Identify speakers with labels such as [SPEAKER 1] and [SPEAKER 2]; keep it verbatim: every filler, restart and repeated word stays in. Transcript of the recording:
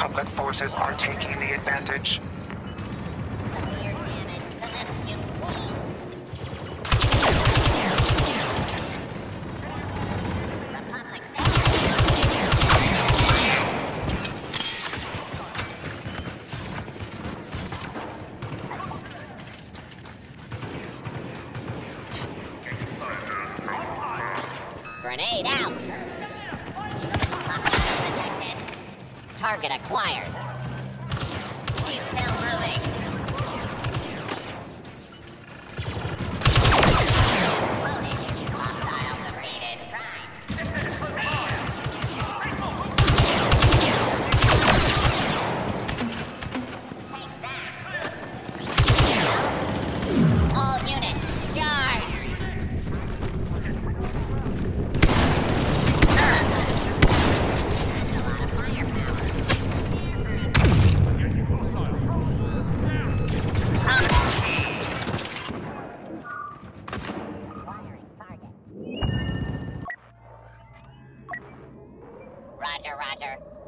[SPEAKER 1] Republic forces are taking the advantage.
[SPEAKER 2] Grenade out! Target acquired. He's still moving. Loaded. Hostile defeated. Prime. Take that. All units, charge! Roger, Roger.